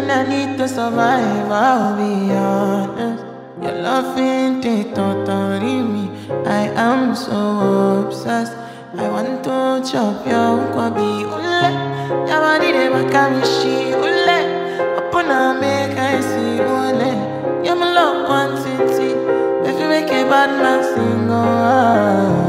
medicine I need to survive, I'll be honest. Your love ain't it totally me. I am so obsessed. I want to chop your kwabi ule. Your body de makamishi ule. Upon a make I see ule. You're my love quantity. If you make a bad man sing, oh,